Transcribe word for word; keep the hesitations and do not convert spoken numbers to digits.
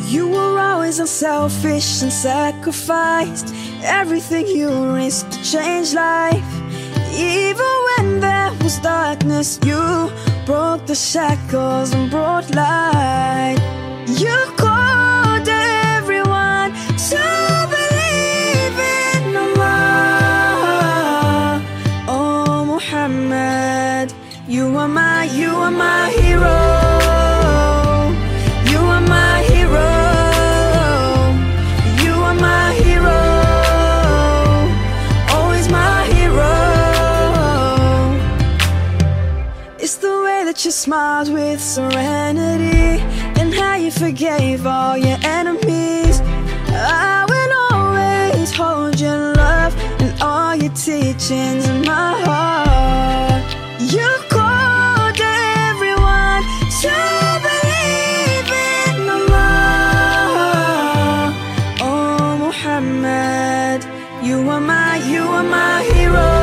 You were always unselfish and sacrificed everything you risked to change life. Even when there was darkness, you broke the shackles and brought light. You called everyone to believe in Allah. Oh Muhammad, you are my, you are my hero. You are my hero. You are my hero. Always my hero. It's the way that you smiled with serenity, and how you forgave all your enemies. I will always hold your love and all your teachings in my heart. You called everyone to believe in Allah. Oh Muhammad, you are my, you are my hero.